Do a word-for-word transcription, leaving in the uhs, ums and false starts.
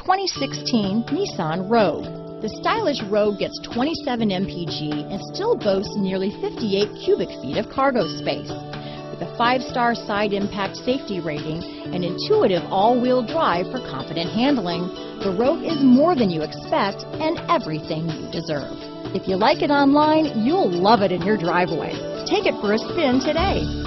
twenty sixteen Nissan Rogue. The stylish Rogue gets twenty-seven M P G and still boasts nearly fifty-eight cubic feet of cargo space. With a five-star side impact safety rating and intuitive all-wheel drive for confident handling, the Rogue is more than you expect and everything you deserve. If you like it online, you'll love it in your driveway. Take it for a spin today.